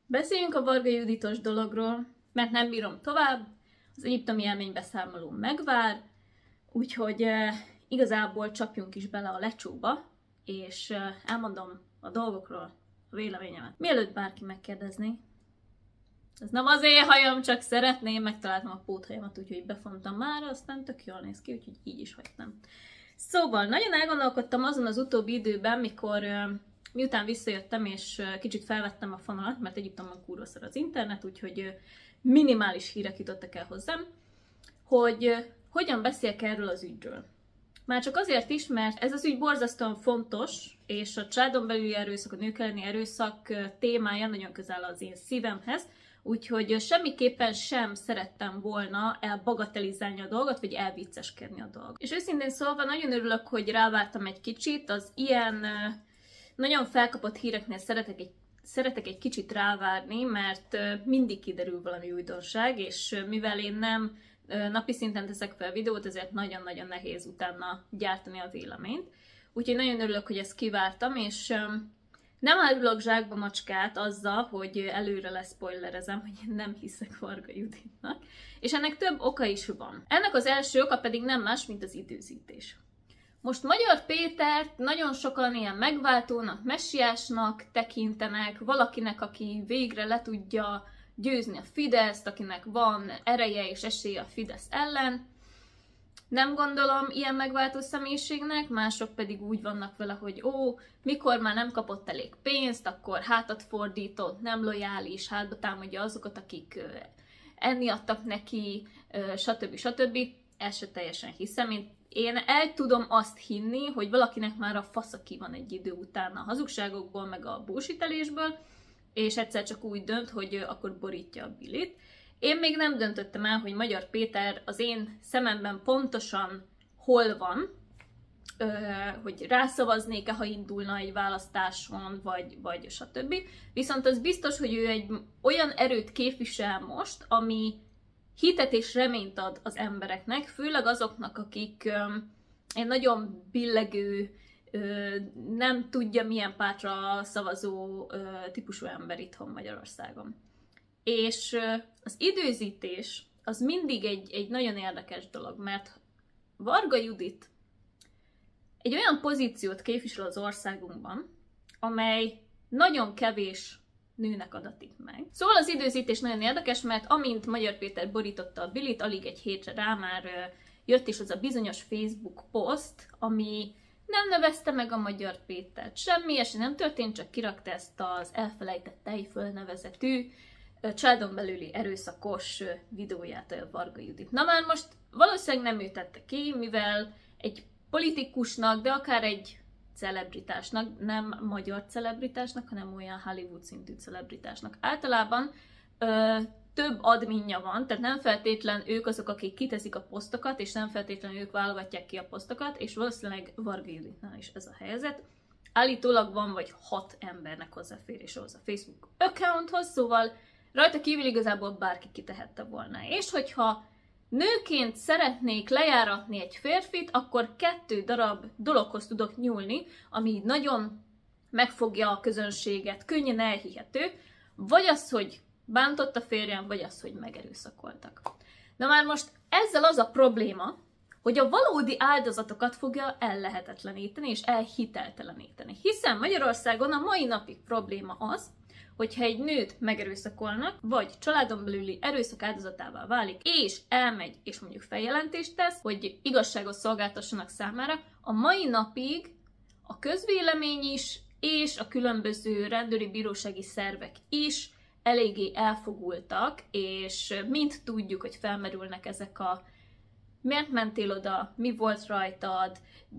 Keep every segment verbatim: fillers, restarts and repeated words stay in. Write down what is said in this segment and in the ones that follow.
Beszéljünk a Varga Juditos dologról, mert nem bírom tovább, az egyiptomi élménybeszámoló megvár, úgyhogy eh, igazából csapjunk is bele a lecsóba, és eh, elmondom a dolgokról a véleményemet. Mielőtt bárki megkérdezné, ez nem az én hajam, csak szeretném, megtaláltam a póthajamat, úgyhogy befontam már, aztán tök jól néz ki, úgyhogy így is hagytam. Szóval, nagyon elgondolkodtam azon az utóbbi időben, mikor eh, miután visszajöttem, és kicsit felvettem a fonalat, mert Egyiptomban kurva szar az internet, úgyhogy minimális hírek jutottak el hozzám, hogy hogyan beszéljek erről az ügyről. Már csak azért is, mert ez az ügy borzasztóan fontos, és a családon belüli erőszak, a nők elleni erőszak témája nagyon közel az én szívemhez, úgyhogy semmiképpen sem szerettem volna elbagatelizálni a dolgot, vagy elvicceskedni a dolgot. És őszintén szólva nagyon örülök, hogy rávártam egy kicsit, az ilyen nagyon felkapott híreknél szeretek egy, szeretek egy kicsit rávárni, mert mindig kiderül valami újdonság, és mivel én nem napi szinten teszek fel videót, ezért nagyon-nagyon nehéz utána gyártani a véleményt. Úgyhogy nagyon örülök, hogy ezt kivártam, és nem árulok zsákba macskát azzal, hogy előre leszpoilerezem, hogy én nem hiszek Varga Juditnak, és ennek több oka is van. Ennek az első oka pedig nem más, mint az időzítés. Most Magyar Pétert nagyon sokan ilyen megváltónak, messiásnak tekintenek, valakinek, aki végre le tudja győzni a Fideszt, akinek van ereje és esélye a Fidesz ellen. Nem gondolom ilyen megváltó személyiségnek, mások pedig úgy vannak vele, hogy ó, mikor már nem kapott elég pénzt, akkor hátat fordított, nem lojális, hátba támadja azokat, akik enni adtak neki, stb. stb. Ezt se teljesen hiszem. Én Én el tudom azt hinni, hogy valakinek már a fasza ki van egy idő után a hazugságokból, meg a bullshitelésből, és egyszer csak úgy dönt, hogy akkor borítja a bilit. Én még nem döntöttem el, hogy Magyar Péter az én szememben pontosan hol van, hogy rászavaznék-e, ha indulna egy választáson, vagy, vagy stb. Viszont az biztos, hogy ő egy olyan erőt képvisel most, ami hitet és reményt ad az embereknek, főleg azoknak, akik um, egy nagyon billegő, uh, nem tudja milyen pártra szavazó uh, típusú ember itthon Magyarországon. És uh, az időzítés az mindig egy, egy nagyon érdekes dolog, mert Varga Judit egy olyan pozíciót képvisel az országunkban, amely nagyon kevés nőnek adatik meg. Szóval az időzítés nagyon érdekes, mert amint Magyar Péter borította a bilit, alig egy hétre rá már jött is az a bizonyos Facebook poszt, ami nem nevezte meg a Magyar Pétert. Semmi ilyesmi nem történt, csak kirakta ezt az elfelejtett tejföl nevezetű családon belüli erőszakos videóját a Varga Judit. Na már most valószínűleg nem ő tette ki, mivel egy politikusnak, de akár egy celebritásnak, nem magyar celebritásnak, hanem olyan Hollywood szintű celebritásnak. Általában ö, több adminja van, tehát nem feltétlen ők azok, akik kiteszik a posztokat, és nem feltétlenül ők válogatják ki a posztokat, és valószínűleg Varga Juditnál is ez a helyzet. Állítólag van vagy hat embernek hozzáférés ahhoz a Facebook accounthoz, szóval rajta kívül igazából bárki kitehette volna. És hogyha nőként szeretnék lejáratni egy férfit, akkor kettő darab dologhoz tudok nyúlni, ami nagyon megfogja a közönséget, könnyen elhihető, vagy az, hogy bántott a férjem, vagy az, hogy megerőszakoltak. Na már most ezzel az a probléma, hogy a valódi áldozatokat fogja ellehetetleníteni és elhitelteleníteni. Hiszen Magyarországon a mai napig probléma az, hogyha egy nőt megerőszakolnak, vagy családon belüli erőszak áldozatává válik, és elmegy, és mondjuk feljelentést tesz, hogy igazságot szolgáltassanak számára, a mai napig a közvélemény is, és a különböző rendőri bírósági szervek is eléggé elfogultak, és mind tudjuk, hogy felmerülnek ezek a miért mentél oda, mi volt rajtad,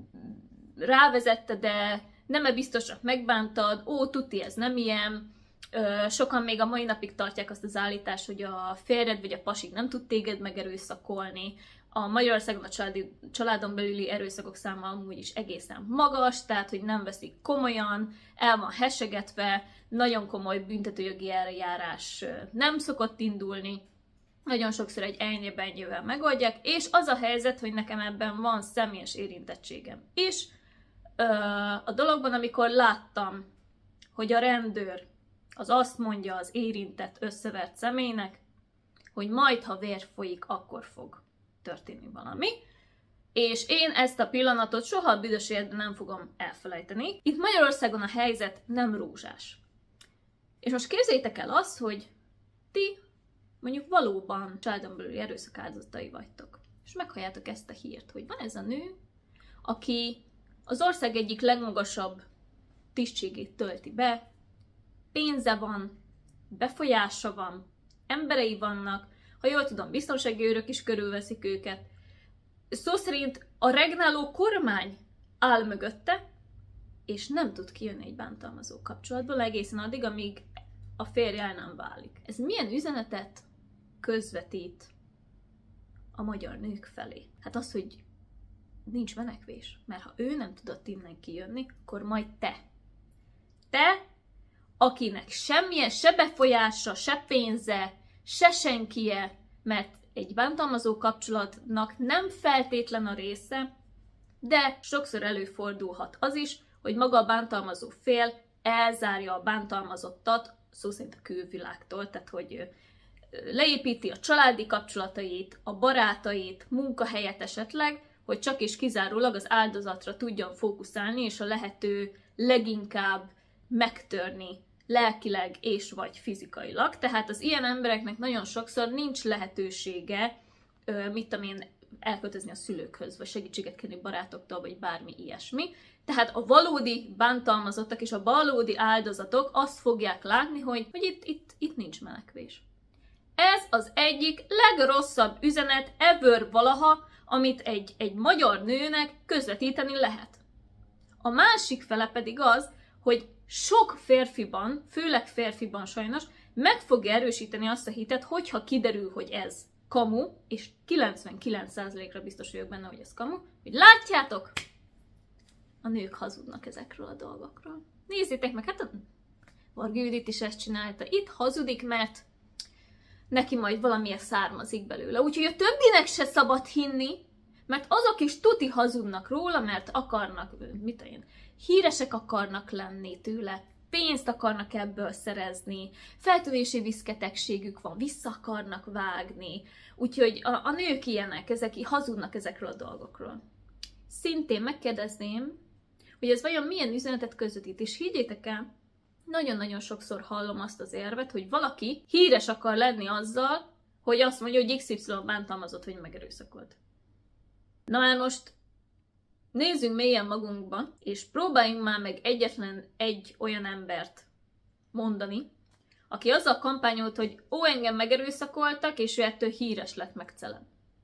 rávezette, de nem-e biztosak megbántad, ó, tuti, ez nem ilyen. Sokan még a mai napig tartják azt az állítást, hogy a férjed vagy a pasig nem tud téged megerőszakolni. A Magyarországon a családi, családon belüli erőszakok száma amúgy is egészen magas, tehát hogy nem veszik komolyan, el van hesegetve, nagyon komoly büntetőjogi eljárás nem szokott indulni. Nagyon sokszor egy ennyi-bennyővel megoldják, és az a helyzet, hogy nekem ebben van személyes érintettségem is. A dologban, amikor láttam, hogy a rendőr az azt mondja az érintett, összevert személynek, hogy majd, ha vér folyik, akkor fog történni valami. És én ezt a pillanatot soha a büdös életben nem fogom elfelejteni. Itt Magyarországon a helyzet nem rózsás. És most képzeljétek el azt, hogy ti mondjuk valóban családon belüli erőszak áldozatai vagytok. És meghalljátok ezt a hírt, hogy van ez a nő, aki az ország egyik legmagasabb tisztségét tölti be, pénze van, befolyása van, emberei vannak, ha jól tudom, biztonsági őrök is körülveszik őket. Szó szerint a regnáló kormány áll mögötte, és nem tud kijönni egy bántalmazó kapcsolatból egészen addig, amíg a férje el nem válik. Ez milyen üzenetet közvetít a magyar nők felé? Hát az, hogy nincs menekvés. Mert ha ő nem tudott innen kijönni, akkor majd te. Te, akinek semmilyen se befolyása, se pénze, se senkie, mert egy bántalmazó kapcsolatnak nem feltétlen a része, de sokszor előfordulhat az is, hogy maga a bántalmazó fél elzárja a bántalmazottat, szó szerint a külvilágtól, tehát hogy leépíti a családi kapcsolatait, a barátait, munkahelyet esetleg, hogy csak és kizárólag az áldozatra tudjon fókuszálni, és a lehető leginkább megtörni lelkileg és vagy fizikailag. Tehát az ilyen embereknek nagyon sokszor nincs lehetősége, mit tudom én, elköltözni a szülőkhöz, vagy segítséget kérni barátoktól, vagy bármi ilyesmi. Tehát a valódi bántalmazottak és a valódi áldozatok azt fogják látni, hogy, hogy itt, itt, itt nincs menekvés. Ez az egyik legrosszabb üzenet ever valaha, amit egy, egy magyar nőnek közvetíteni lehet. A másik fele pedig az, hogy sok férfiban, főleg férfiban sajnos, meg fogja erősíteni azt a hitet, hogyha kiderül, hogy ez kamu, és kilencvenkilenc százalékra biztos vagyok benne, hogy ez kamu, hogy látjátok, a nők hazudnak ezekről a dolgokról. Nézzétek meg, hát a Varga Judit is ezt csinálta. Itt hazudik, mert neki majd valamilyen származik belőle. Úgyhogy a többinek se szabad hinni, mert azok is tuti hazudnak róla, mert akarnak, mit én, híresek akarnak lenni tőle, pénzt akarnak ebből szerezni, feltövési viszketegségük van, vissza akarnak vágni. Úgyhogy a, a nők ilyenek, ezek hazudnak ezekről a dolgokról. Szintén megkérdezném, hogy ez vajon milyen üzenetet közvetít, és higgyétek el, nagyon-nagyon sokszor hallom azt az érvet, hogy valaki híres akar lenni azzal, hogy azt mondja, hogy iksz ipszilon bántalmazott, hogy megerőszakolt. Na már most nézzünk mélyen magunkba, és próbáljunk már meg egyetlen egy olyan embert mondani, aki azzal kampányolt, hogy ó, engem megerőszakoltak, és ő ettől híres lett, meg celeb.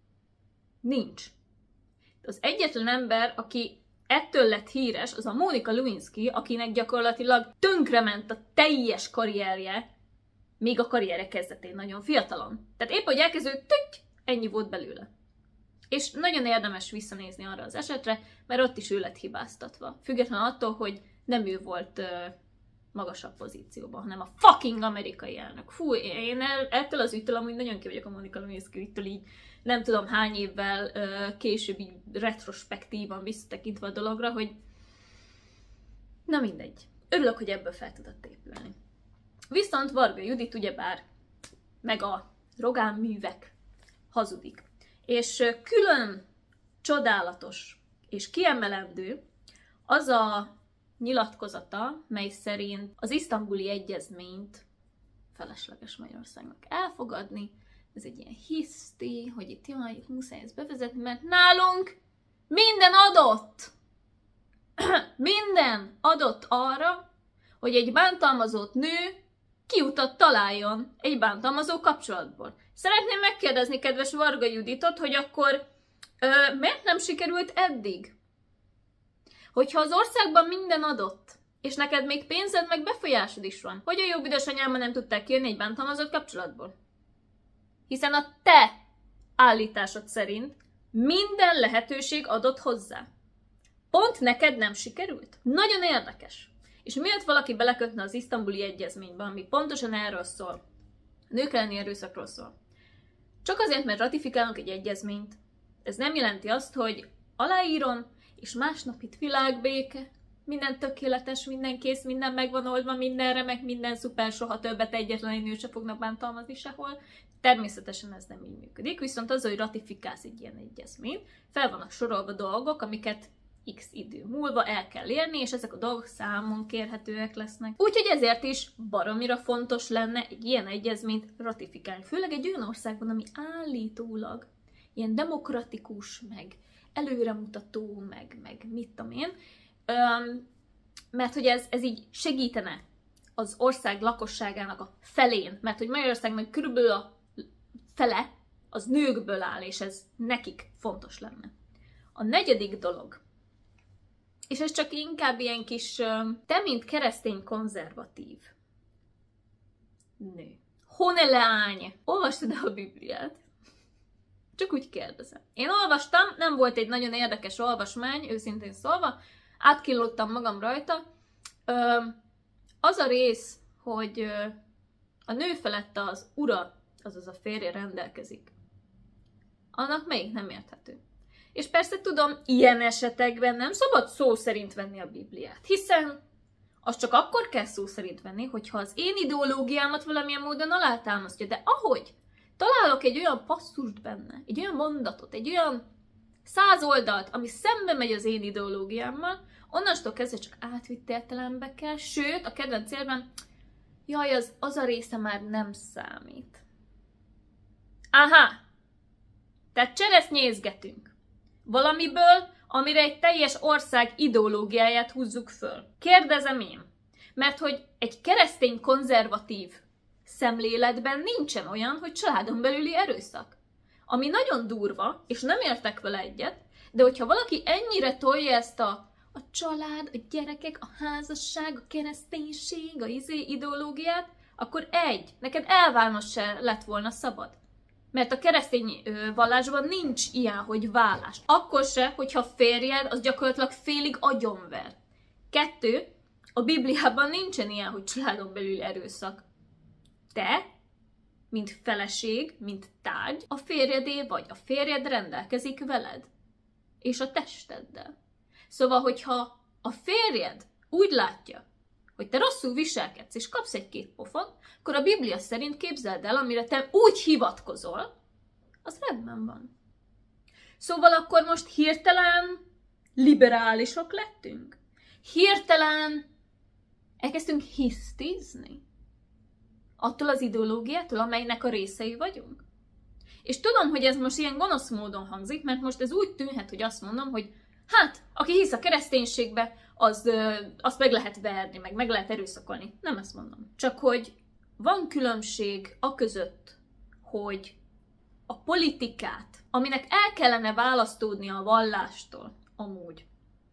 Nincs. Az egyetlen ember, aki ettől lett híres, az a Monica Lewinsky, akinek gyakorlatilag tönkrement a teljes karrierje, még a karrierje kezdetén nagyon fiatalon. Tehát épp, hogy elkezdődött, tüty, ennyi volt belőle. És nagyon érdemes visszanézni arra az esetre, mert ott is ő lett hibáztatva. Függetlenül attól, hogy nem ő volt uh, magasabb pozícióban, hanem a fucking amerikai elnök. Fú, én el, ettől az ügytől amúgy nagyon ki vagyok a Monica Lewinsky ügytől, így nem tudom hány évvel uh, később így retrospektívan visszatekintve a dologra, hogy na mindegy. Örülök, hogy ebből fel tudott épülni. Viszont Varga Judit ugyebár meg a Rogán művek hazudik. És külön csodálatos és kiemelendő az a nyilatkozata, mely szerint az isztambuli egyezményt felesleges Magyarországnak elfogadni. Ez egy ilyen hiszti, hogy itt jaj, muszáj ezt bevezetni, mert nálunk minden adott! Minden adott arra, hogy egy bántalmazott nő kiutat találjon egy bántalmazó kapcsolatból. Szeretném megkérdezni kedves Varga Juditot, hogy akkor ö, miért nem sikerült eddig? Hogyha az országban minden adott, és neked még pénzed meg befolyásod is van, hogy a jó büdös anyámmal nem tudták kijönni egy bántalmazott kapcsolatból? Hiszen a te állításod szerint minden lehetőség adott hozzá. Pont neked nem sikerült? Nagyon érdekes. És miért valaki belekötne az isztambuli egyezménybe, ami pontosan erről szól, a nők elleni erőszakról szól. Csak azért, mert ratifikálunk egy egyezményt, ez nem jelenti azt, hogy aláírom, és másnap itt világbéke, minden tökéletes, minden kész, minden megvan oldva, minden remek, minden szuper, soha többet egyetlen egy nőt se fognak bántalmazni sehol. Természetesen ez nem így működik, viszont az, hogy ratifikálsz egy ilyen egyezményt, fel vannak sorolva dolgok, amiket x idő múlva el kell érni, és ezek a dolgok számon kérhetőek lesznek. Úgyhogy ezért is baromira fontos lenne egy ilyen egyezményt ratifikálni. Főleg egy olyan országban, ami állítólag ilyen demokratikus, meg előremutató, meg, meg mit tudom én, Öm, mert hogy ez, ez így segítene az ország lakosságának a felén, mert hogy Magyarországnak körülbelül a fele az nőkből áll, és ez nekik fontos lenne. A negyedik dolog, és ez csak inkább ilyen kis, te mint keresztény konzervatív nő, honeleány, olvastad a Bibliát? Csak úgy kérdezem. Én olvastam, nem volt egy nagyon érdekes olvasmány, őszintén szólva, átkillottam magam rajta. Az a rész, hogy a nő felett az ura, azaz a férje rendelkezik, annak melyik nem érthető. És persze tudom, ilyen esetekben nem szabad szó szerint venni a Bibliát, hiszen az csak akkor kell szó szerint venni, hogyha az én ideológiámat valamilyen módon alátámasztja. De ahogy találok egy olyan passzust benne, egy olyan mondatot, egy olyan száz oldalt, ami szembe megy az én ideológiámmal, onnantól kezdve csak átvitt értelembe kell, sőt, a kedvenc célban, jaj, az, az a része már nem számít. Aha! Tehát cseresznyézgetünk. Valamiből, amire egy teljes ország ideológiáját húzzuk föl. Kérdezem én, mert hogy egy keresztény konzervatív szemléletben nincsen olyan, hogy családon belüli erőszak. Ami nagyon durva, és nem értek vele egyet, de hogyha valaki ennyire tolja ezt a, a család, a gyerekek, a házasság, a kereszténység, a izé ideológiát, akkor egy, neked elválnod se lett volna szabad. Mert a keresztény vallásban nincs ilyen, hogy vállás. Akkor se, hogyha férjed, az gyakorlatilag félig agyonver. Kettő, a Bibliában nincsen ilyen, hogy családon belül erőszak. Te, mint feleség, mint tárgy, a férjedé vagy, a férjed rendelkezik veled. És a testeddel. Szóval, hogyha a férjed úgy látja, hogy te rosszul viselkedsz, és kapsz egy-két pofont, akkor a Biblia szerint képzeld el, amire te úgy hivatkozol, az rendben van. Szóval akkor most hirtelen liberálisok lettünk? Hirtelen elkezdtünk hisztizni? Attól az ideológiától, amelynek a részei vagyunk? És tudom, hogy ez most ilyen gonosz módon hangzik, mert most ez úgy tűnhet, hogy azt mondom, hogy hát, aki hisz a kereszténységbe, az, azt meg lehet verni, meg meg lehet erőszakolni. Nem ezt mondom. Csak hogy van különbség a között, hogy a politikát, aminek el kellene választódnia a vallástól, amúgy,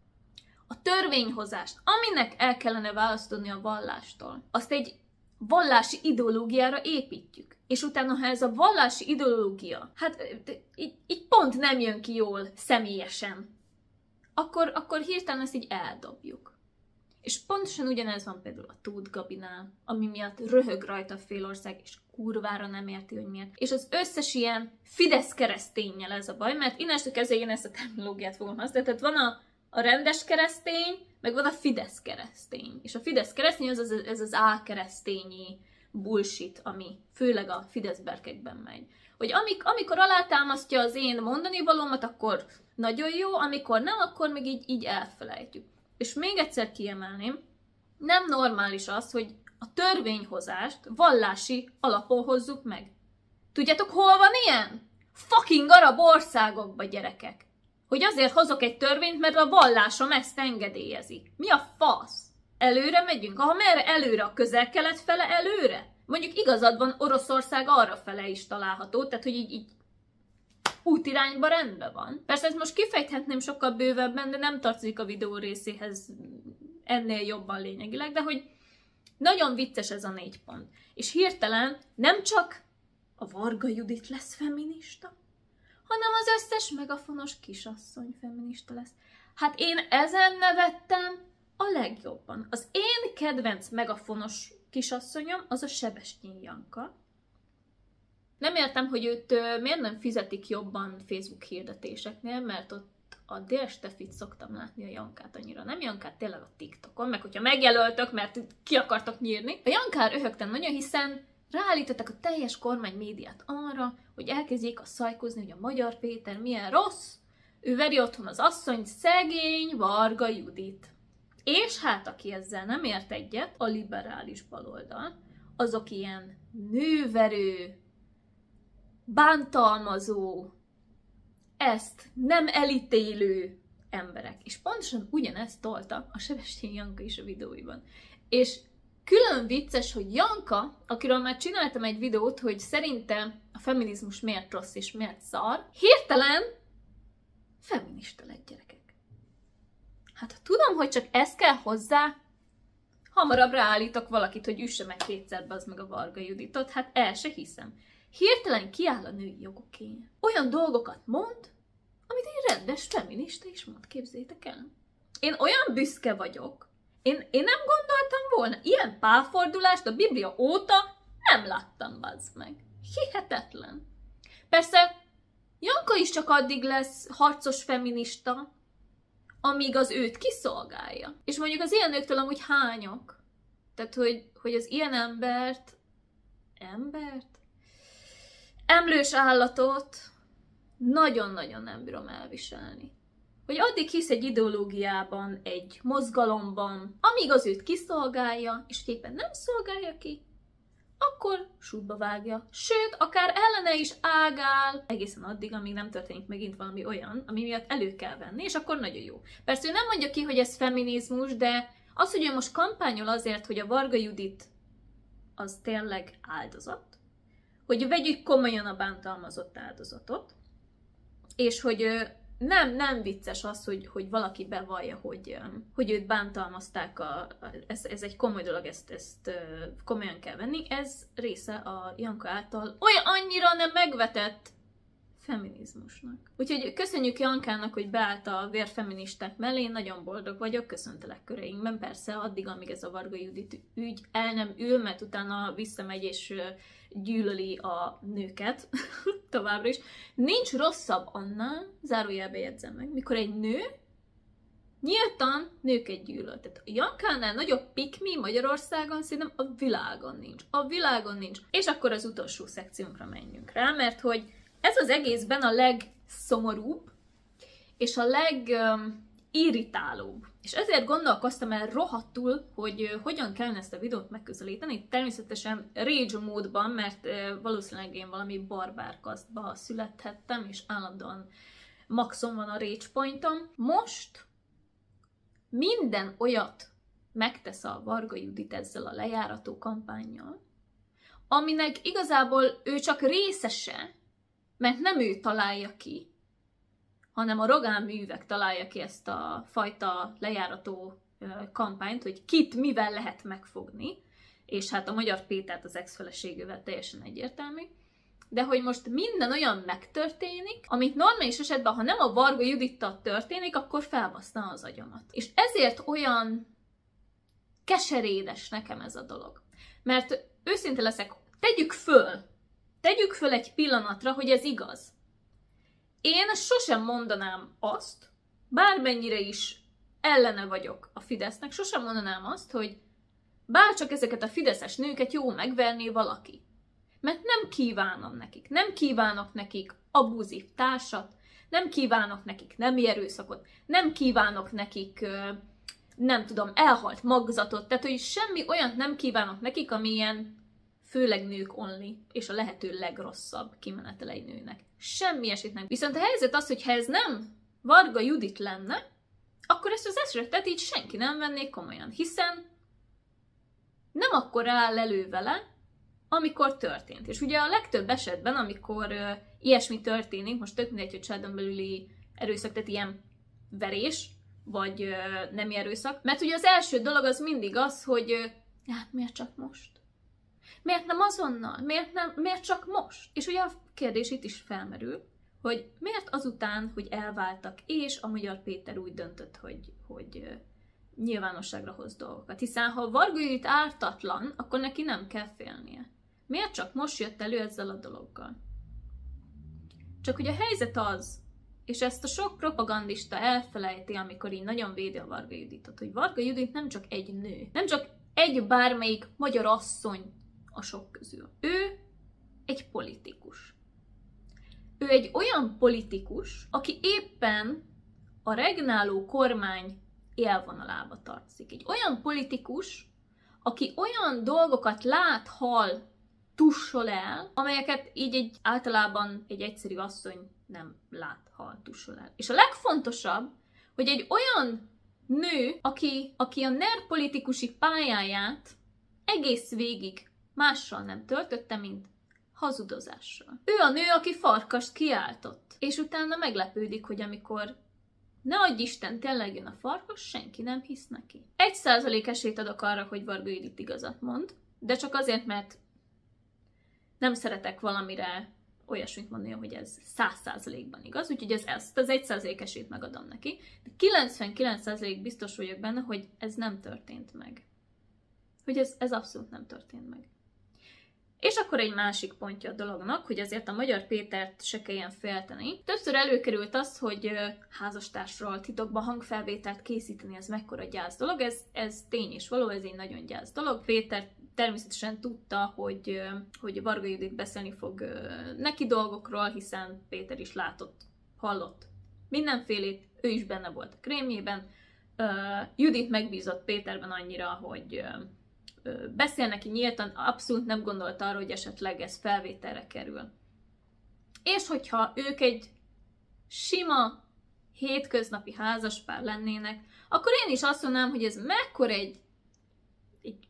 a törvényhozást, aminek el kellene választódnia a vallástól, azt egy vallási ideológiára építjük. És utána, ha ez a vallási ideológia, hát így, így pont nem jön ki jól személyesen, akkor, akkor hirtelen ezt így eldobjuk. És pontosan ugyanez van például a Tóth Gabinál, ami miatt röhög rajta a félország, és kurvára nem érti, hogy miért. És az összes ilyen Fidesz kereszténnyel ez a baj, mert innentől kezdve én ezt a terminológiát fogom használni. Tehát van a, a rendes keresztény, meg van a Fidesz keresztény. És a Fidesz keresztény az, az, ez az álkeresztényi bullshit, ami főleg a Fidesz-berkekben megy. Hogy amik, amikor alátámasztja az én mondani valómat, akkor nagyon jó, amikor nem, akkor meg így, így elfelejtjük. És még egyszer kiemelném, nem normális az, hogy a törvényhozást vallási alapon hozzuk meg. Tudjátok, hol van ilyen? Fucking arab országokba, gyerekek. Hogy azért hozok egy törvényt, mert a vallásom ezt engedélyezi. Mi a fasz? Előre megyünk? Ha merre előre? A Közel-Kelet fele előre? Mondjuk igazad van, Oroszország arra fele is található, tehát hogy így, így útirányba rendben van. Persze ezt most kifejthetném sokkal bővebben, de nem tartozik a videó részéhez ennél jobban lényegileg, de hogy nagyon vicces ez a négy pont. És hirtelen nem csak a Varga Judit lesz feminista, hanem az összes megafonos kisasszony feminista lesz. Hát én ezen nevettem a legjobban. Az én kedvenc megafonos kisasszonyom az a Sebestyén Janka. Nem értem, hogy őt miért nem fizetik jobban Facebook hirdetéseknél, mert ott a Dél-Steffit szoktam látni, a Jankát annyira. Nem Jankát, tényleg a TikTokon, meg hogyha megjelöltök, mert ki akartak nyírni. A Jankár röhögtem nagyon, hiszen ráállították a teljes kormány médiát arra, hogy elkezdjék a szajkozni, hogy a Magyar Péter milyen rossz, ő veri otthon az asszonyt, szegény Varga Judit. És hát aki ezzel nem ért egyet, a liberális baloldal, azok ilyen nőverő, bántalmazó, ezt nem elítélő emberek. És pontosan ugyanezt tolta a Sebestyén Janka is a videóiban. És külön vicces, hogy Janka, akiről már csináltam egy videót, hogy szerintem a feminizmus miért rossz és miért szar, hirtelen feminista lett, gyerekek. Hát tudom, hogy csak ez kell hozzá, hamarabb ráállítok valakit, hogy üsse meg kétszer be az meg a Varga Juditot, hát el se hiszem. Hirtelen kiáll a női jogoké. Olyan dolgokat mond, amit egy rendes feminista is mond, képzétek el. Én olyan büszke vagyok, én, én nem gondoltam volna, ilyen pálfordulást a Biblia óta nem láttam, bazd meg. Hihetetlen. Persze, Janka is csak addig lesz harcos feminista, amíg az őt kiszolgálja. És mondjuk az ilyen nőktől amúgy hányok. Tehát, hogy, hogy az ilyen embert, embert? Emlős állatot nagyon-nagyon nem bírom elviselni. Hogy addig hisz egy ideológiában, egy mozgalomban, amíg az őt kiszolgálja, és képen nem szolgálja ki, akkor sútba vágja. Sőt, akár ellene is ágál, egészen addig, amíg nem történik megint valami olyan, ami miatt elő kell venni, és akkor nagyon jó. Persze ő nem mondja ki, hogy ez feminizmus, de az, hogy ő most kampányol azért, hogy a Varga Judit az tényleg áldozat, hogy vegyük komolyan a bántalmazott áldozatot, és hogy nem, nem vicces az, hogy, hogy valaki bevallja, hogy, hogy őt bántalmazták, a, ez, ez egy komoly dolog, ezt, ezt komolyan kell venni, ez része a Janka által olyan annyira nem megvetett feminizmusnak. Úgyhogy köszönjük Jankának, hogy beállt a vérfeministák mellé, én nagyon boldog vagyok, köszöntelek köreinkben, persze addig, amíg ez a Varga Judit ügy el nem ül, mert utána visszamegy és gyűlöli a nőket továbbra is. Nincs rosszabb annál, zárójelbe jegyzem meg, mikor egy nő nyíltan nőket gyűlöl. Tehát a Jankánál nagyobb pikmi Magyarországon szerintem a világon nincs. A világon nincs. És akkor az utolsó szekciónkra menjünk rá, mert hogy ez az egészben a legszomorúbb, és a legirritálóbb. És ezért gondolkoztam el rohadtul, hogy hogyan kellene ezt a videót megközelíteni. Természetesen rage módban, mert valószínűleg én valami barbárkasztba születhettem, és állandóan maxon van a rage pointom. Most minden olyat megtesz a Varga Judit ezzel a lejárató kampánnyal, aminek igazából ő csak részese, mert nem ő találja ki, hanem a Rogán művek találja ki ezt a fajta lejárató kampányt, hogy kit mivel lehet megfogni, és hát a Magyar Pétert az ex-feleségével teljesen egyértelmű, de hogy most minden olyan megtörténik, amit normális esetben, ha nem a Varga Judittal történik, akkor felbaszna az agyamat. És ezért olyan keserédes nekem ez a dolog. Mert őszinte leszek, tegyük föl, tegyük föl egy pillanatra, hogy ez igaz. Én sosem mondanám azt, bármennyire is ellene vagyok a Fidesznek, sosem mondanám azt, hogy bárcsak ezeket a fideszes nőket jó megverné valaki. Mert nem kívánom nekik, nem kívánok nekik abúzív társat, nem kívánok nekik nemi erőszakot, nem kívánok nekik, nem tudom, elhalt magzatot, tehát hogy semmi olyat nem kívánok nekik, ami ilyen főleg nők only, és a lehető legrosszabb kimenetele egy nőnek. Semmi esélyt nem. Viszont a helyzet az, hogy ha ez nem Varga Judit lenne, akkor ezt az esetet így senki nem venné komolyan, hiszen nem akkor áll elő vele, amikor történt. És ugye a legtöbb esetben, amikor uh, ilyesmi történik, most tök mindegy, hogy családon belüli erőszak, tehát ilyen verés, vagy uh, nemi erőszak, mert ugye az első dolog az mindig az, hogy uh, hát miért csak most? Miért nem azonnal? Miért, nem, miért csak most? És ugye a kérdés itt is felmerül, hogy miért azután, hogy elváltak, és a Magyar Péter úgy döntött, hogy, hogy uh, nyilvánosságra hoz dolgokat. Hiszen ha Varga Judit ártatlan, akkor neki nem kell félnie. Miért csak most jött elő ezzel a dologgal? Csak hogy a helyzet az, És ezt a sok propagandista elfelejti, amikor így nagyon védi a Varga Juditot, hogy Varga Judit nem csak egy nő, nem csak egy bármelyik magyar asszony a sok közül. Ő egy politikus. Ő egy olyan politikus, aki éppen a regnáló kormány élvonalába tartozik. Egy olyan politikus, aki olyan dolgokat lát, hall, tussol el, amelyeket így egy, általában egy egyszerű asszony nem lát, hall, tussol el. És a legfontosabb, hogy egy olyan nő, aki, aki a NER politikusi pályáját egész végig mással nem töltötte, mint hazudozással. Ő a nő, aki farkast kiáltott, és utána meglepődik, hogy amikor ne adj Isten, tényleg jön a farkas, senki nem hisz neki. Egy százalék esélyt adok arra, hogy Varga Judit igazat mond, de csak azért, mert nem szeretek valamire olyasmit mondani, hogy ez száz százalékban igaz, úgyhogy ez, ezt az egy százalék esélyt megadom neki. De kilencvenkilenc százalék biztos vagyok benne, hogy ez nem történt meg. Hogy ez, ez abszolút nem történt meg. És akkor egy másik pontja a dolognak, hogy azért a Magyar Pétert se kelljen félteni. Többször előkerült az, hogy házastársról titokban hangfelvételt készíteni, ez mekkora gyász dolog. Ez, ez tény és való, ez egy nagyon gyász dolog. Péter természetesen tudta, hogy, hogy Varga Judit beszélni fog neki dolgokról, hiszen Péter is látott, hallott mindenfélét, ő is benne volt a krémjében. Judit megbízott Péterben annyira, hogy beszél neki nyíltan, abszolút nem gondolt arra, hogy esetleg ez felvételre kerül. És hogyha ők egy sima, hétköznapi házaspár lennének, akkor én is azt mondanám, hogy ez mekkora egy, egy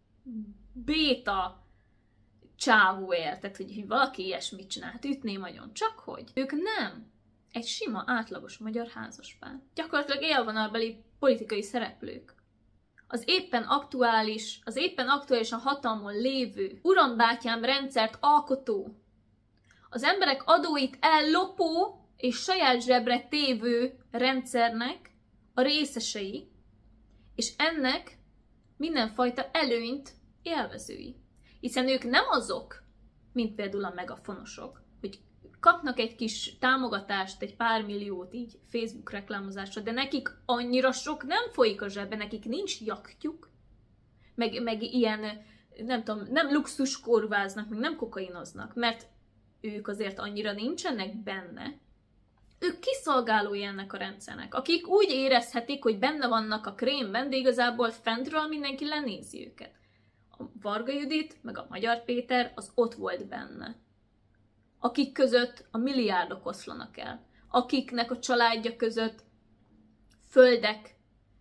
béta csávó érted, hogy, hogy valaki ilyesmit csinált, ütném agyon. Csak hogy ők nem egy sima, átlagos magyar házaspár. Gyakorlatilag élvonalbeli politikai szereplők. Az éppen aktuális, az éppen aktuálisan hatalmon lévő urambátyám rendszert alkotó, az emberek adóit ellopó és saját zsebre tévő rendszernek a részesei, és ennek mindenfajta előnyt élvezői. Hiszen ők nem azok, mint például a megafonosok, hogy kapnak egy kis támogatást, egy pár milliót így Facebook reklámozásra, de nekik annyira sok nem folyik a zsebbe, nekik nincs jachtjuk, meg, meg ilyen, nem tudom, nem luxuskorváznak, meg nem kokainoznak, mert ők azért annyira nincsenek benne. Ők kiszolgálói ennek a rendszernek, akik úgy érezhetik, hogy benne vannak a krémben, de igazából fentről mindenki lenézi őket. A Varga Judit, meg a Magyar Péter az ott volt benne. Akik között a milliárdok oszlanak el. Akiknek a családja között földek,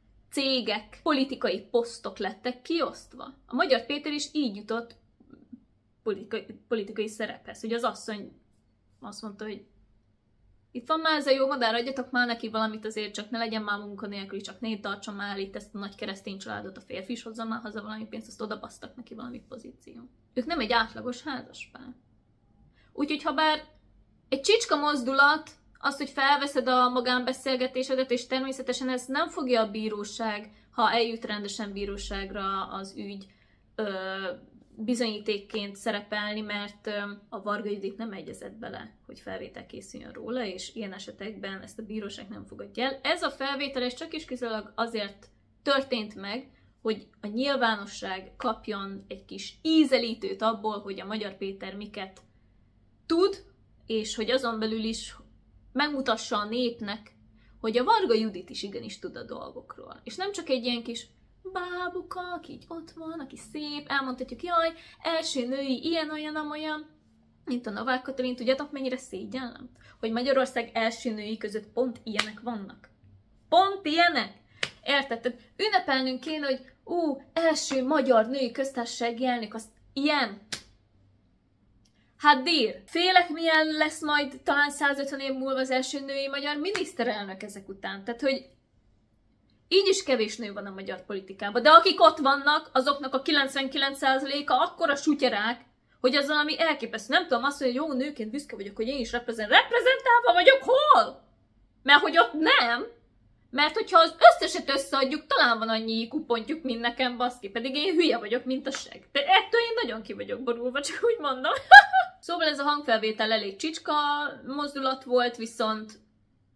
cégek, politikai posztok lettek kiosztva. A Magyar Péter is így jutott politikai, politikai szerephez, hogy az asszony azt mondta, hogy itt van már ez a jó madár, adjatok már neki valamit azért, csak ne legyen már munkanélküli, csak ne tartsa már itt ezt a nagy keresztény családot, a férfi is hozza már haza valami pénzt, azt odabasztak neki valami pozíció. Ők nem egy átlagos házaspár. Úgyhogy ha bár egy csicska mozdulat, azt, hogy felveszed a magánbeszélgetésedet, és természetesen ez nem fogja a bíróság, ha eljut rendesen bíróságra az ügy, ö, bizonyítékként szerepelni, mert ö, a Varga Judit nem egyezett bele, hogy felvétel készüljön róla, és ilyen esetekben ezt a bíróság nem fogadja el. Ez a felvétel és csak is kizárólag azért történt meg, hogy a nyilvánosság kapjon egy kis ízelítőt abból, hogy a Magyar Péter miket tud, és hogy azon belül is megmutassa a népnek, hogy a Varga Judit is igenis tud a dolgokról. És nem csak egy ilyen kis bábuka, aki így ott van, aki szép, elmondhatjuk, jaj, első női, ilyen, olyan, amolyan, mint a Novák Katalin, tudjátok, mennyire szégyellem? Hogy Magyarország első női között pont ilyenek vannak. Pont ilyenek! Érted? Tehát ünnepelnünk kéne, hogy ú, első magyar női köztársasági elnök, az ilyen. Hát dír, félek milyen lesz majd talán százötven év múlva az első női magyar miniszterelnök ezek után. Tehát, hogy így is kevés nő van a magyar politikában, de akik ott vannak, azoknak a kilencvenkilenc százaléka akkora sutyerák, hogy az valami elképesztő. Nem tudom azt, hogy jó nőként büszke vagyok, hogy én is reprezent... reprezentálva vagyok, hol? Mert hogy ott nem. Mert hogyha az összeset összeadjuk, talán van annyi kupontjuk, mint nekem, baszki, pedig én hülye vagyok, mint a seg. De ettől én nagyon ki vagyok borulva, csak úgy mondom. Szóval ez a hangfelvétel elég csicska mozdulat volt, viszont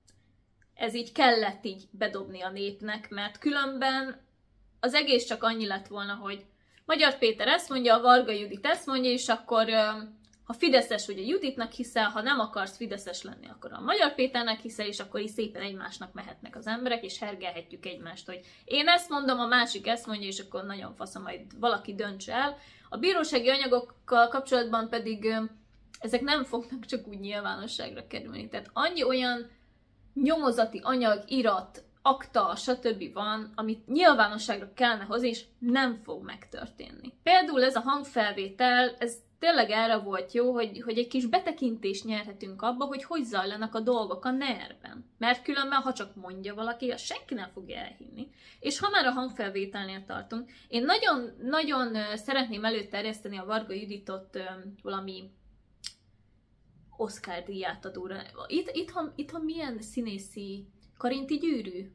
ez így kellett így bedobni a népnek, mert különben az egész csak annyi lett volna, hogy Magyar Péter ezt mondja, a Varga Judit ezt mondja, és akkor ha fideszes vagy a Juditnak hiszel, ha nem akarsz fideszes lenni, akkor a Magyar Péternek hiszel, és akkor is szépen egymásnak mehetnek az emberek, és hergelhetjük egymást, hogy én ezt mondom, a másik ezt mondja, és akkor nagyon faszom, majd valaki döntse el. A bírósági anyagokkal kapcsolatban pedig ezek nem fognak csak úgy nyilvánosságra kerülni. Tehát annyi olyan nyomozati anyag, irat, akta, stb. Van, amit nyilvánosságra kellene hozni, és nem fog megtörténni. Például ez a hangfelvétel, ez tényleg erre volt jó, hogy, hogy egy kis betekintést nyerhetünk abba, hogy hogy zajlanak a dolgok a nerben. Mert különben, ha csak mondja valaki, azt senki nem fogja elhinni. És ha már a hangfelvételnél tartunk, én nagyon-nagyon szeretném előterjeszteni a Varga Juditot valami Oscar díját adóra. Itt, itthon, itthon milyen színészi Karinti Gyűrű?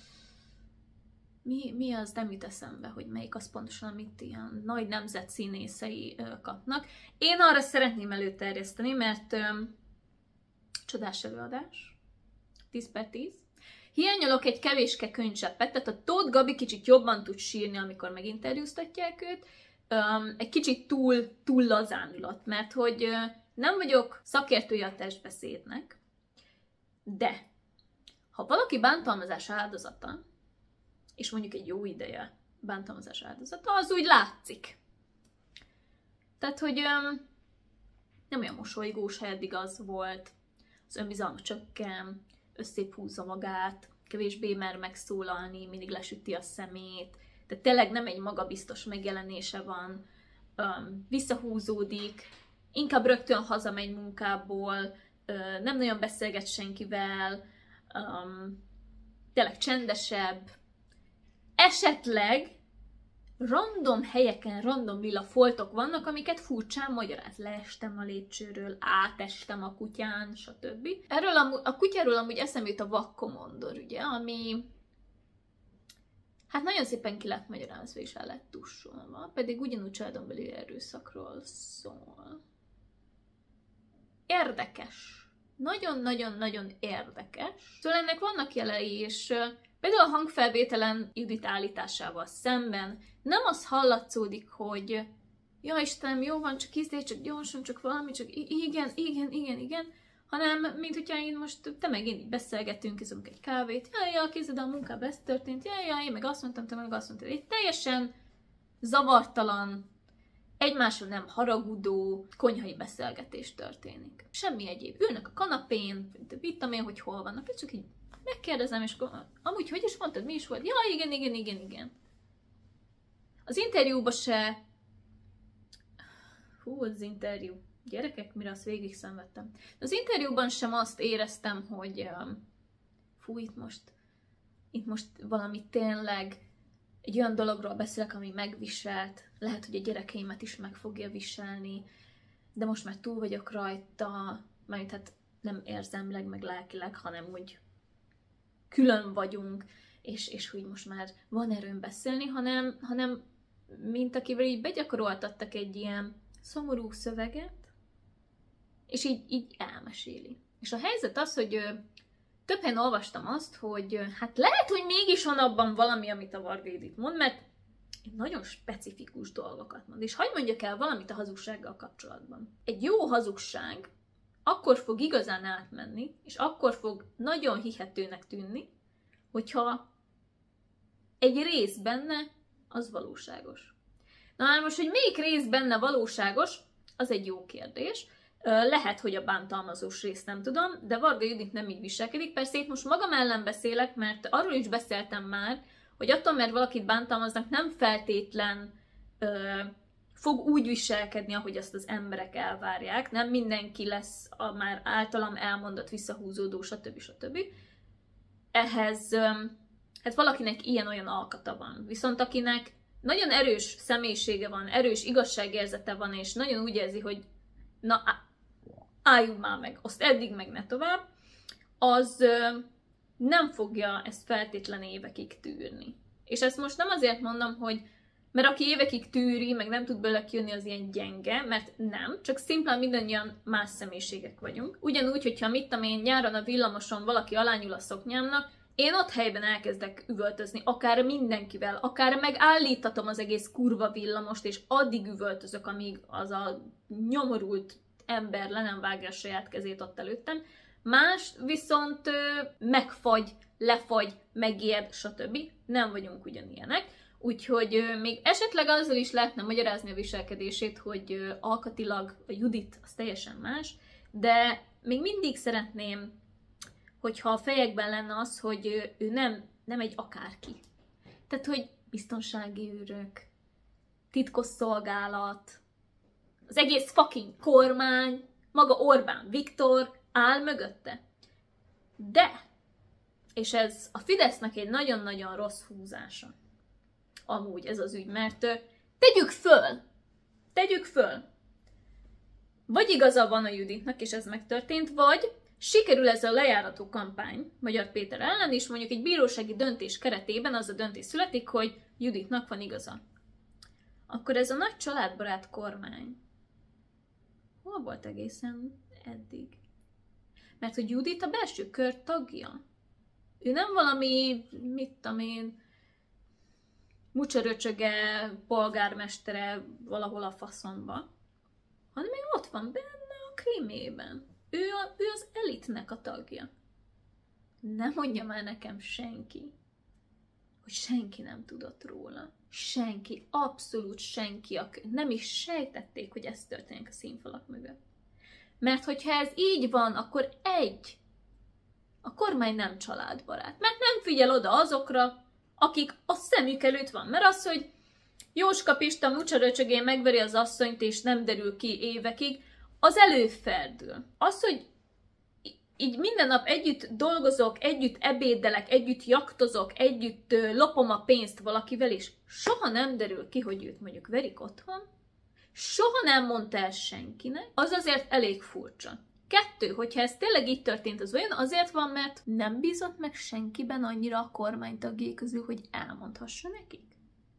Mi, mi az, nem jut eszembe, hogy melyik az pontosan, amit ilyen nagy nemzet színészei ö, kapnak. Én arra szeretném előterjeszteni, mert ö, csodás előadás, tíz per tíz. Hiányolok egy kevéske könycseppet, tehát a Tóth Gabi kicsit jobban tud sírni, amikor meginterjúztatják őt, ö, egy kicsit túl, túl lazán ülött, mert hogy ö, nem vagyok szakértője a testbeszédnek, de ha valaki bántalmazás áldozata, és mondjuk egy jó ideje bántalmazás áldozata, az úgy látszik. Tehát, hogy öm, nem olyan mosolygós, ha eddig az volt, az önbizalma csökken, összép húzza magát, kevésbé mer megszólalni, mindig lesüti a szemét, tehát tényleg nem egy magabiztos megjelenése van, öm, visszahúzódik, inkább rögtön hazamegy munkából, öm, nem nagyon beszélget senkivel, öm, tényleg csendesebb, esetleg random helyeken, random lila foltok vannak, amiket furcsán magyaráz. Leestem a lépcsőről, átestem a kutyán, stb. Erről a, a kutyáról amúgy eszembe jut a vakkomondor, ugye, ami hát nagyon szépen ki lett magyarázva és el lett tussolva, pedig ugyanúgy családon belüli erőszakról szól. Érdekes. Nagyon-nagyon-nagyon érdekes. Szóval ennek vannak jelei, és például a hangfelvételen Judit állításával szemben nem az hallatszódik, hogy ja Istenem, jó van, csak ízdé, csak gyorsan, csak valami, csak igen, igen, igen, igen, hanem, mint hogyha én most, te meg én így beszélgetünk, izunk egy kávét, jaj, jaj, kézed a munkában ez történt, jaj, jaj, én meg azt mondtam, te meg azt mondtad, egy teljesen zavartalan, egymásra nem haragudó, konyhai beszélgetés történik. Semmi egyéb. Ülnek a kanapén, mit tudom én, hogy hol vannak, csak így megkérdezem, és akkor, amúgy hogy is mondtad, mi is volt? Ja, igen, igen, igen, igen. Az interjúban se... Hú, az interjú. Gyerekek, mire azt végig szenvedtem. De az interjúban sem azt éreztem, hogy fú, itt most, itt most valami tényleg egy olyan dologról beszélek, ami megviselt. Lehet, hogy a gyerekeimet is meg fogja viselni, de most már túl vagyok rajta, mert hát nem érzemleg, meg lelkileg, hanem úgy külön vagyunk, és, és hogy most már van erőm beszélni, hanem, hanem mint akivel így begyakoroltattak egy ilyen szomorú szöveget, és így, így elmeséli. És a helyzet az, hogy több helyen olvastam azt, hogy hát lehet, hogy mégis van abban valami, amit a Varga Judit mond, mert nagyon specifikus dolgokat mond. És hadd mondjak el valamit a hazugsággal kapcsolatban. Egy jó hazugság akkor fog igazán átmenni, és akkor fog nagyon hihetőnek tűnni, hogyha egy rész benne az valóságos. Na már most, hogy melyik rész benne valóságos, az egy jó kérdés. Lehet, hogy a bántalmazós részt nem tudom, de Varga Judit nem így viselkedik. Persze itt most magam ellen beszélek, mert arról is beszéltem már, hogy attól, mert valakit bántalmaznak, nem feltétlen ö, fog úgy viselkedni, ahogy azt az emberek elvárják. Nem mindenki lesz a már általam elmondott visszahúzódó, stb. stb. Ehhez ö, hát valakinek ilyen-olyan alkata van. Viszont akinek nagyon erős személyisége van, erős igazságérzete van, és nagyon úgy érzi, hogy na, álljunk már meg, azt eddig meg ne tovább, az ö, nem fogja ezt feltétlen évekig tűrni. És ezt most nem azért mondom, hogy Mert aki évekig tűri, meg nem tud belőle kijönni, az ilyen gyenge, mert nem, csak szimplán mindannyian más személyiségek vagyunk. Ugyanúgy, hogyha mit tudom én, nyáron a villamoson valaki alányul a szoknyámnak, én ott helyben elkezdek üvöltözni, akár mindenkivel, akár megállítatom az egész kurva villamost, és addig üvöltözök, amíg az a nyomorult ember le nem vágja a saját kezét ott előttem. Más viszont ö, megfagy, lefagy, megijed, stb. Nem vagyunk ugyanilyenek. Úgyhogy ö, még esetleg azzal is lehetne magyarázni a viselkedését, hogy ö, alkatilag a Judit az teljesen más, de még mindig szeretném, hogyha a fejekben lenne az, hogy ö, ő nem, nem egy akárki. Tehát, hogy biztonsági őrök, titkosszolgálat, az egész fucking kormány, maga Orbán Viktor áll mögötte. De, és ez a Fidesznek egy nagyon-nagyon rossz húzása, amúgy ez az ügy, mert tegyük föl, tegyük föl, vagy igaza van a Juditnak, és ez megtörtént, vagy sikerül ez a lejárató kampány Magyar Péter ellen, és mondjuk egy bírósági döntés keretében az a döntés születik, hogy Juditnak van igaza. Akkor ez a nagy családbarát kormány hol volt egészen eddig? Mert hogy Judit a belső kör tagja. Ő nem valami, mit tudom én, mucseröcsöge, polgármestere valahol a faszonba, hanem ő ott van benne a krímében. Ő, a, ő az elitnek a tagja. Nem mondja már nekem senki, hogy senki nem tudott róla. Senki, abszolút senki, nem is sejtették, hogy ez történik a színfalak mögött. Mert hogyha ez így van, akkor egy, a kormány nem családbarát. Mert nem figyel oda azokra, akik a szemük előtt van. Mert az, hogy Jóska Pista mucsaröcsögén megveri az asszonyt, és nem derül ki évekig, az előfordul. Az, hogy így minden nap együtt dolgozok, együtt ebédelek, együtt jaktozok, együtt lopom a pénzt valakivel, és soha nem derül ki, hogy őt mondjuk verik otthon, soha nem mondta el senkinek, az azért elég furcsa. Kettő, hogyha ez tényleg így történt, az olyan azért van, mert nem bízott meg senkiben annyira a kormány tagjai közül, hogy elmondhassa nekik.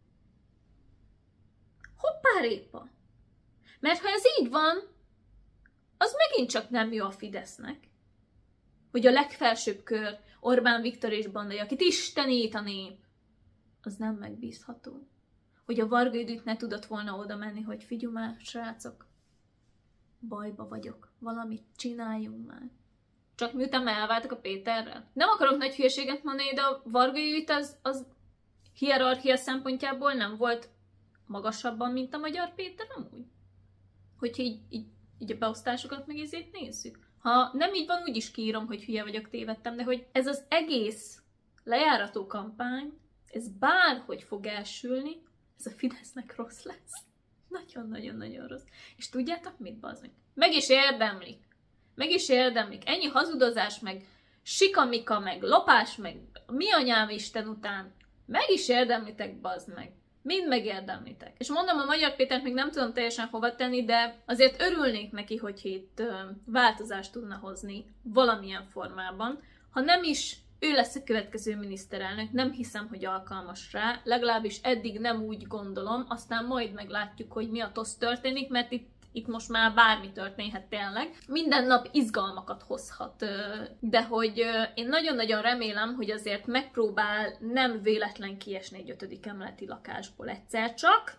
Hoppá répa! Mert ha ez így van, az megint csak nem jó a Fidesznek. Hogy a legfelsőbb kör, Orbán Viktor és bandai, akit istenít a nép, az nem megbízható. Hogy a Varga Judit ne tudott volna oda menni, hogy figyelj már, srácok, bajba vagyok, valamit csináljunk már. Csak miután elváltak a Péterrel. Nem akarok nagy hülyeséget mondani, de a Varga Judit az, az hierarchia szempontjából nem volt magasabban, mint a Magyar Péter amúgy. Hogy így, így, így a beosztásokat meg izét nézzük. Ha nem így van, úgy is kiírom, hogy hülye vagyok, tévedtem, de hogy ez az egész lejárató kampány, ez bárhogy fog elsülni, ez a Fidesznek rossz lesz. Nagyon-nagyon-nagyon rossz. És tudjátok mit, bazd meg? Meg is érdemlik. Meg is érdemlik. Ennyi hazudozás, meg sikamika, meg lopás, meg mi anyám Isten után. Meg is érdemlitek, bazd meg. Mind megérdemlitek. És mondom, a Magyar Pétert még nem tudom teljesen hova tenni, de azért örülnék neki, hogy itt ö, változást tudna hozni valamilyen formában. Ha nem is ő lesz a következő miniszterelnök, nem hiszem, hogy alkalmas rá, legalábbis eddig nem úgy gondolom, aztán majd meglátjuk, hogy mi a tosz történik, mert itt, itt most már bármi történhet tényleg. Minden nap izgalmakat hozhat, de hogy én nagyon-nagyon remélem, hogy azért megpróbál nem véletlen kiesni egy ötödik emeleti lakásból egyszer csak,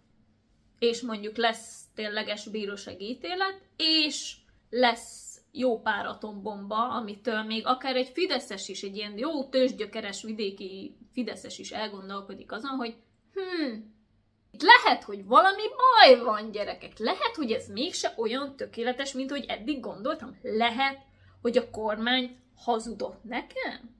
és mondjuk lesz tényleges bírósági ítélet, és lesz jó pár atombomba, amitől még akár egy fideszes is, egy ilyen jó tőzsgyökeres vidéki fideszes is elgondolkodik azon, hogy hm, lehet, hogy valami baj van, gyerekek. Lehet, hogy ez mégse olyan tökéletes, mint hogy eddig gondoltam. Lehet, hogy a kormány hazudott nekem?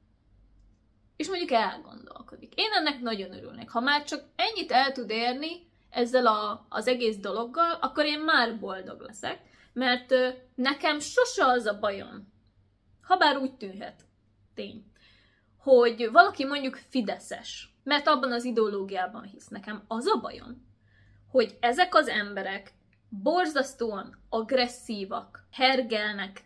És mondjuk elgondolkodik. Én ennek nagyon örülnek. Ha már csak ennyit el tud érni ezzel a, az egész dologgal, akkor én már boldog leszek. Mert ö, nekem sose az a bajom, habár úgy tűnhet, tény, hogy valaki mondjuk fideszes, mert abban az ideológiában hisz. Nekem az a bajom, hogy ezek az emberek borzasztóan agresszívak, hergelnek,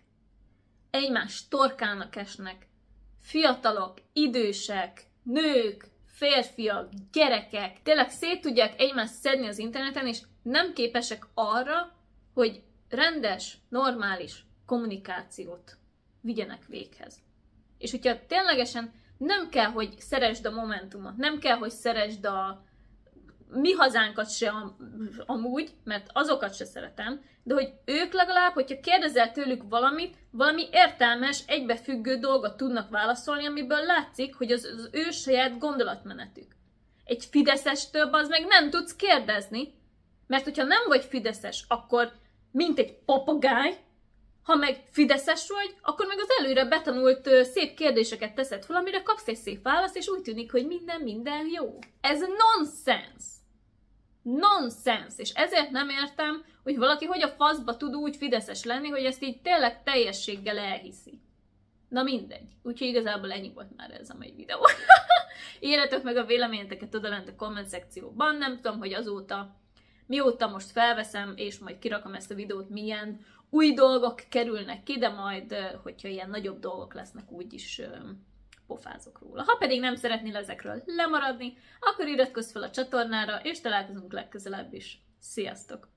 egymás torkának esnek, fiatalok, idősek, nők, férfiak, gyerekek tényleg szét tudják egymást szedni az interneten, és nem képesek arra, hogy rendes, normális kommunikációt vigyenek véghez. És hogyha ténylegesen nem kell, hogy szeresd a Momentumot, nem kell, hogy szeresd a mi hazánkat se am amúgy, mert azokat se szeretem, de hogy ők legalább, hogyha kérdezel tőlük valamit, valami értelmes, egybefüggő dolgot tudnak válaszolni, amiből látszik, hogy az, az ő saját gondolatmenetük. Egy fideszestől az meg nem tudsz kérdezni, mert hogyha nem vagy fideszes, akkor mint egy papagáj, ha meg fideszes vagy, akkor meg az előre betanult uh, szép kérdéseket teszed fel, amire kapsz egy szép választ, és úgy tűnik, hogy minden, minden jó. Ez nonsense. Nonsense. És ezért nem értem, hogy valaki hogy a faszba tud úgy fideszes lenni, hogy ezt így tényleg teljességgel elhiszi. Na mindegy. Úgyhogy igazából ennyi volt már ez a mai videó. Írjatok meg a véleményeteket odalent a komment szekcióban. Nem tudom, hogy azóta, mióta most felveszem, és majd kirakom ezt a videót, milyen új dolgok kerülnek ki, de majd, hogyha ilyen nagyobb dolgok lesznek, úgyis pofázok róla. Ha pedig nem szeretnél ezekről lemaradni, akkor iratkozz fel a csatornára, és találkozunk legközelebb is. Sziasztok!